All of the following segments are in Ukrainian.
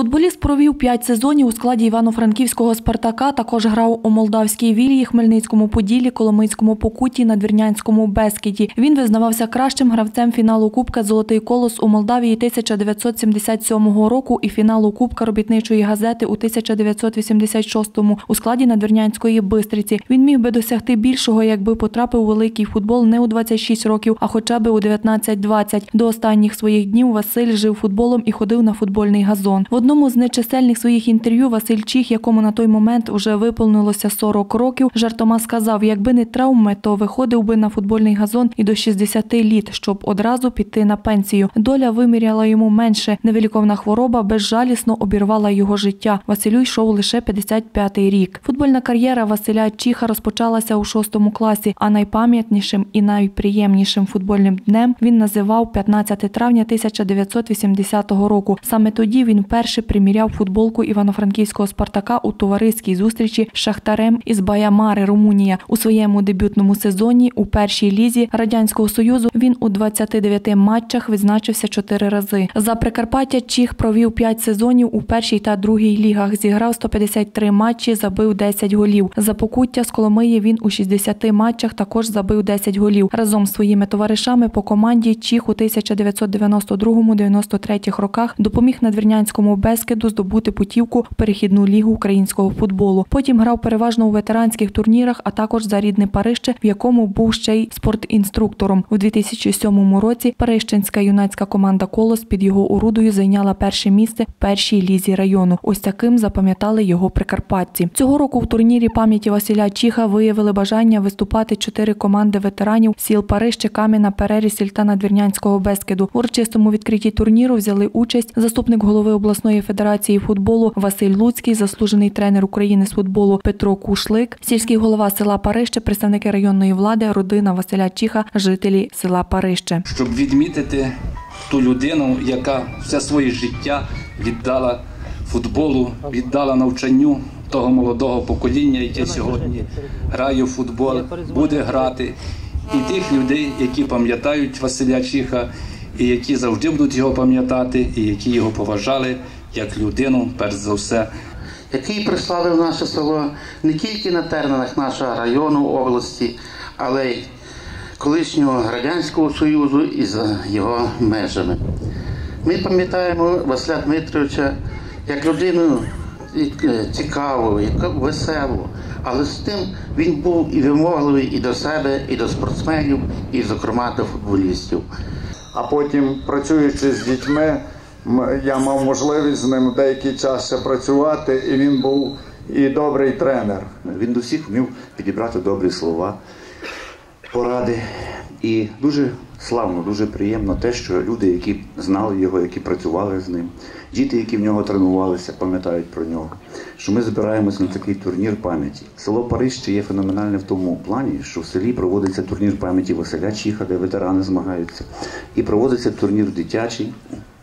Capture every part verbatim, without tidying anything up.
Футболіст провів п'ять сезонів у складі івано-франківського «Спартака», також грав у молдавській Вілії, Хмельницькому Поділлі, Коломийському Покутті, Надвірнянському Бескіді. Він визнавався кращим гравцем фіналу Кубка «Золотий колос» у Молдавії тисяча дев'ятсот сімдесят сьомого року і фіналу Кубка робітничої газети у тисяча дев'ятсот вісімдесят шостому у складі Надвірнянської Бистриці. Він міг би досягти більшого, якби потрапив у великий футбол не у двадцять шість років, а хоча б у дев'ятнадцять-двадцять. До останніх своїх днів Василь жив футболом і ходив на футбольний газон. В одному з нечисельних своїх інтерв'ю Василь Чіх, якому на той момент вже виповнилося сорок років, жартома сказав, якби не травми, то виходив би на футбольний газон і до шістдесяти літ, щоб одразу піти на пенсію. Доля виміряла йому менше. Невиліковна хвороба безжалісно обірвала його життя. Василю йшов лише п'ятдесят п'ятий рік. Футбольна кар'єра Василя Чіха розпочалася у шостому класі, а найпам'ятнішим і найприємнішим футбольним днем він називав п'ятнадцяте травня тисяча дев'ятсот вісімдесятого року. Саме тоді він вперше приміряв футболку івано-франківського «Спартака» у товариській зустрічі з «Шахтарем» із Баямари, Румунія. У своєму дебютному сезоні у першій лізі Радянського Союзу він у двадцяти дев'яти матчах відзначився чотири рази. За Прикарпаття Чіх провів п'ять сезонів у першій та другій лігах, зіграв сто п'ятдесят три матчі, забив десять голів. За Покуття з Коломиї він у шістдесяти матчах також забив десять голів. Разом з своїми товаришами по команді Чіх у тисяча дев'ятсот дев'яносто другому - дев'яносто третьому роках допоміг Надвірнянському Бескіду здобути путівку в перехідну лігу українського футболу. Потім грав переважно у ветеранських турнірах, а також за рідне Парижче, в якому був ще й спортінструктором. У дві тисячі сьомому році парижчанська юнацька команда «Колос» під його орудою зайняла перше місце в першій лізі району. Ось таким запам'ятали його прикарпатці. Цього року в турнірі пам'яті Василя Чіха виявили бажання виступати чотири команди ветеранів сіл Парижче, Кам'яна, Перерісіль та Надвірнянського Бескіду. В урочистому відкритті турніру взяли участь заступник голови обласної федерації футболу Василь Луцький, заслужений тренер України з футболу Петро Кушлик, сільський голова села Парижче, представники районної влади, родина Василя Чіха, жителі села Парижче. Щоб відмітити ту людину, яка все своє життя віддала футболу, віддала навчанню того молодого покоління, яке сьогодні грає в футбол, буде грати, і тих людей, які пам'ятають Василя Чіха, і які завжди будуть його пам'ятати, і які його поважали як людину, перш за все. Який прославив наше село не тільки на теренах нашого району, області, але й колишнього Радянського Союзу і за його межами. Ми пам'ятаємо Василя Дмитровича як людину цікаву, веселу, але з тим він був і вимогливий і до себе, і до спортсменів, і, зокрема, до футболістів. А потім, працюючи з дітьми, я мав можливість з ним деякий час ще працювати, і він був і добрий тренер. Він до всіх вмів підібрати добрі слова, поради. І дуже славно, дуже приємно те, що люди, які знали його, які працювали з ним, діти, які в нього тренувалися, пам'ятають про нього, що ми збираємося на такий турнір пам'яті. Село Парижче є феноменальне в тому плані, що в селі проводиться турнір пам'яті Василя Чіха, де ветерани змагаються, і проводиться турнір дитячий,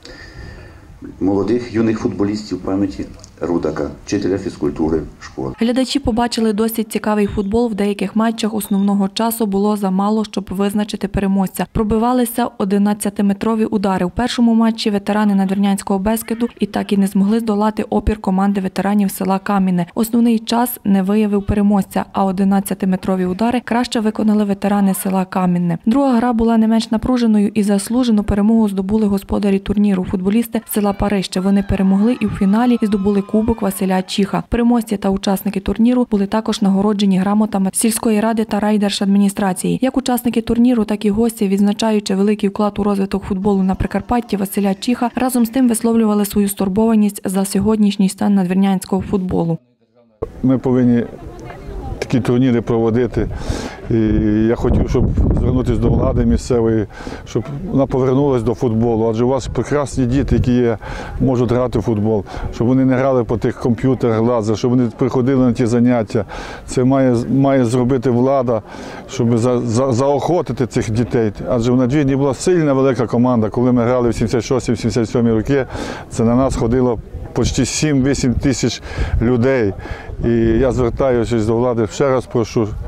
молодих, юних футболістів пам'яті Рудака, вчителя фізкультури школи. Глядачі побачили досить цікавий футбол. В деяких матчах основного часу було замало, щоб визначити переможця. Пробивалися одинадцятиметрові удари. У першому матчі ветерани Надвірнянського Бескіду і так і не змогли здолати опір команди ветеранів села Кам'яне. Основний час не виявив переможця, а одинадцятиметрові удари краще виконали ветерани села Кам'яне. Друга гра була не менш напруженою і заслужену перемогу здобули господарі турніру – футболісти села Парижче. Вони перемогли і в фіналі і здобули кубок Василя Чіха. Переможці та учасники турніру були також нагороджені грамотами сільської ради та райдержадміністрації. Як учасники турніру, так і гості, відзначаючи великий вклад у розвиток футболу на Прикарпатті Василя Чіха, разом з тим висловлювали свою стурбованість за сьогоднішній стан надвірнянського футболу. Ми повинні такі турніри проводити. І я хотів, щоб звернутися до влади місцевої, щоб вона повернулася до футболу. Адже у вас прекрасні діти, які є, можуть грати в футбол, щоб вони не грали по тих комп'ютерах, лазер, щоб вони приходили на ті заняття. Це має, має зробити влада, щоб за, за, заохотити цих дітей. Адже в Надвірні була сильна велика команда. Коли ми грали в сімдесят шостому - сімдесят сьомому роки, це на нас ходило почти сім-вісім тисяч людей. І я звертаюся до влади, ще раз прошу,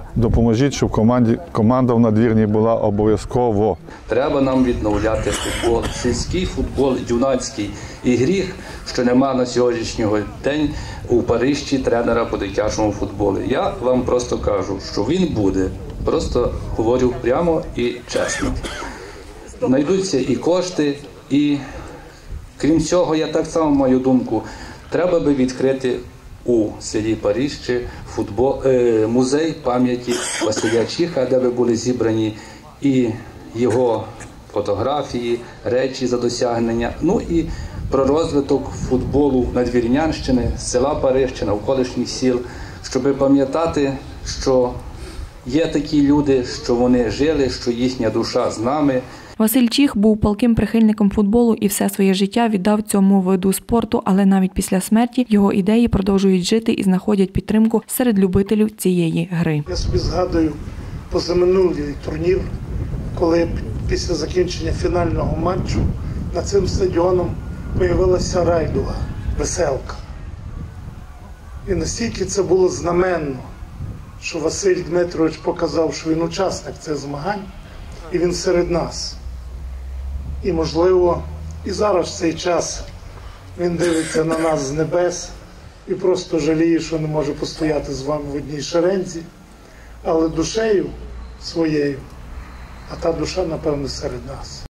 допоможіть, щоб команді, команда в надвірній була обов'язково. Треба нам відновляти футбол, сільський футбол, юнацький. І гріх, що нема на сьогоднішнього день у Парижі тренера по дитячому футболу. Я вам просто кажу, що він буде. Просто говорю прямо і чесно. Знайдуться і кошти, і крім цього, я так само маю думку, треба би відкрити у селі Парижче футбол, е, музей пам'яті Василя Чіха, де би були зібрані і його фотографії, речі за досягнення, ну і про розвиток футболу Надвірнянщини, села Парижче, навколишніх сіл, щоб пам'ятати, що є такі люди, що вони жили, що їхня душа з нами. Василь Чіх був палким прихильником футболу і все своє життя віддав цьому виду спорту, але навіть після смерті його ідеї продовжують жити і знаходять підтримку серед любителів цієї гри. Я собі згадую позаминулий турнір, коли після закінчення фінального матчу над цим стадіоном появилася райдуга, веселка. І настільки це було знаменно, що Василь Дмитрович показав, що він учасник цих змагань, і він серед нас. І, можливо, і зараз в цей час він дивиться на нас з небес і просто жаліє, що не може постояти з вами в одній шерензі, але душею своєю, а та душа, напевно, серед нас.